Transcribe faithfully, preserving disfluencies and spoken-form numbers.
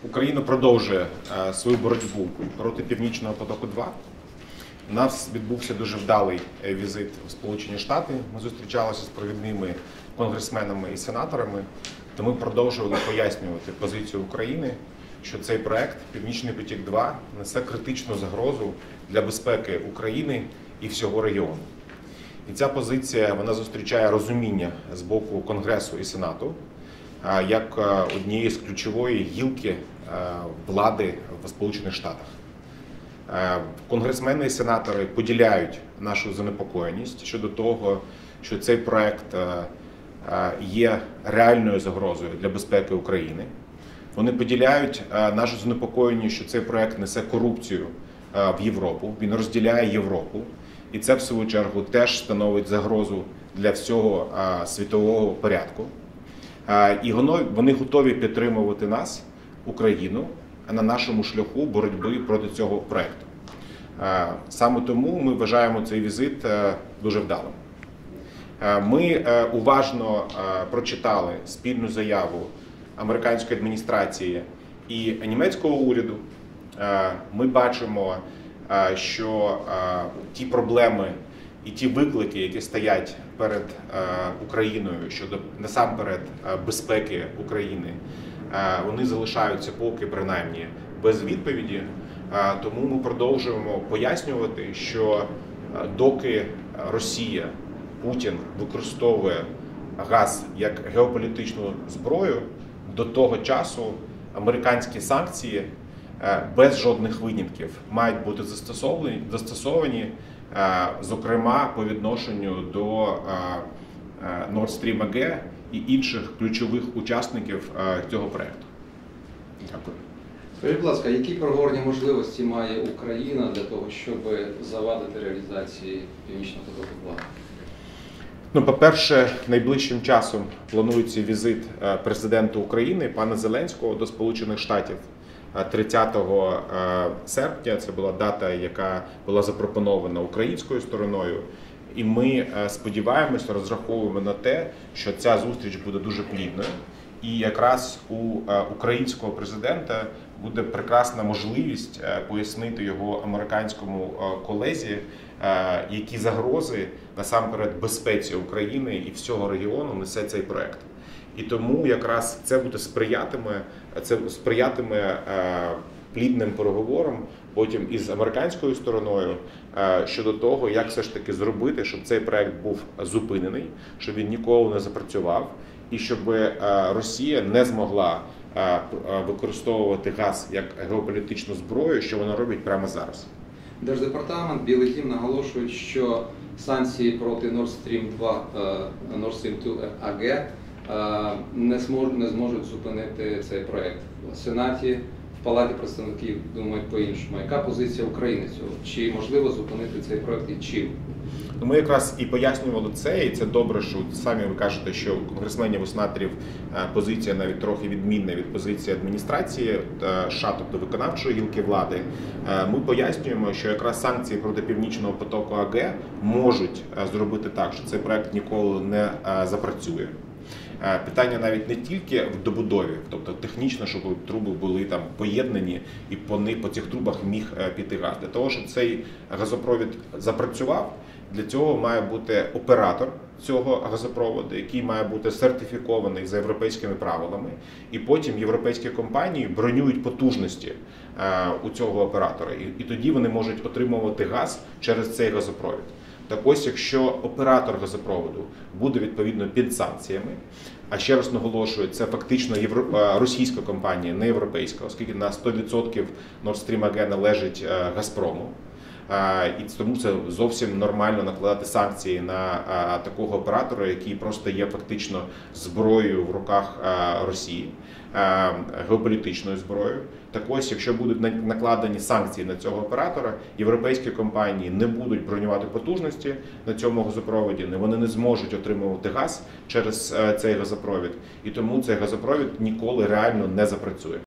Україна продовжує свою боротьбу проти Північного потоку-два. У нас відбувся дуже вдалий візит в Сполучені Штати. Ми зустрічалися з провідними конгресменами і сенаторами, то ми продовжували пояснювати позицію України, що цей проект Північний потік-два несе критичну загрозу для безпеки України і всього регіону. І ця позиція вона зустрічає розуміння з боку Конгресу і Сенату як однієї з ключової гілки влади в Сполучених Штатах. Конгресмени і сенатори поділяють нашу занепокоєність щодо того, що цей проект є реальною загрозою для безпеки України. Вони поділяють нашу занепокоєність, що цей проект несе корупцію в Європу, він розділяє Європу. І це, в свою чергу, теж становить загрозу для всього світового порядку. І вони готові підтримувати нас, Україну, на нашому шляху боротьби проти цього проекту. Саме тому ми вважаємо цей візит дуже вдалим. Ми уважно прочитали спільну заяву американської адміністрації і німецького уряду. Ми бачимо, що ті проблеми і ті виклики, які стоять перед Україною щодо насамперед безпеки України, вони залишаються поки принаймні без відповіді. Тому ми продовжуємо пояснювати, що доки Росія, Путін використовує газ як геополітичну зброю, до того часу американські санкції без жодних винятків мають бути застосовані, застосовані, зокрема по відношенню до Nord Stream ей джі і інших ключових учасників цього проекту. Дякую. Скажіть, будь ласка, які переговорні можливості має Україна для того, щоб завадити реалізації Північного потоку-два? Ну, по-перше, найближчим часом планується візит президента України, пана Зеленського, до Сполучених Штатів. тридцятого серпня, це була дата, яка була запропонована українською стороною. І ми сподіваємося, розраховуємо на те, що ця зустріч буде дуже плідною. І якраз у українського президента буде прекрасна можливість пояснити його американському колезі, які загрози насамперед безпеці України і всього регіону несе цей проект. І тому якраз це буде сприятиме, це сприятиме е, плідним переговорам потім із американською стороною е, щодо того, як все ж таки зробити, щоб цей проект був зупинений, щоб він ніколи не запрацював, і щоб е, Росія не змогла е, використовувати газ як геополітичну зброю, що вона робить прямо зараз. Держдепартамент, Білий Дім наголошують, що санкції проти Nord Stream два, Nord Stream два ей джі Не зможуть, не зможуть зупинити цей проект. В Сенаті, в Палаті представників думають по-іншому. Яка позиція України цього? Чи можливо зупинити цей проект і чим? Ми якраз і пояснювали це, і це добре, що самі ви кажете, що у конгресменів і сенаторів позиція навіть трохи відмінна від позиції адміністрації США, тобто виконавчої гілки влади. Ми пояснюємо, що якраз санкції проти Північного потоку ей джі можуть зробити так, що цей проект ніколи не запрацює. Питання навіть не тільки в добудові, тобто технічно, щоб труби були там поєднані і по, по цих трубах міг піти газ. Для того, щоб цей газопровід запрацював, для цього має бути оператор цього газопроводу, який має бути сертифікований за європейськими правилами, і потім європейські компанії бронюють потужності у цього оператора, і, і тоді вони можуть отримувати газ через цей газопровід. Так ось, якщо оператор газопроводу буде відповідно під санкціями, а ще раз наголошую, це фактично євро... російська компанія, не європейська, оскільки на сто відсотків Nord Stream ей джі належить Газпрому. І тому це зовсім нормально накладати санкції на такого оператора, який просто є фактично зброєю в руках Росії, геополітичною зброєю. Так ось, якщо будуть накладені санкції на цього оператора, європейські компанії не будуть бронювати потужності на цьому газопроводі, вони не зможуть отримувати газ через цей газопровід, і тому цей газопровід ніколи реально не запрацює.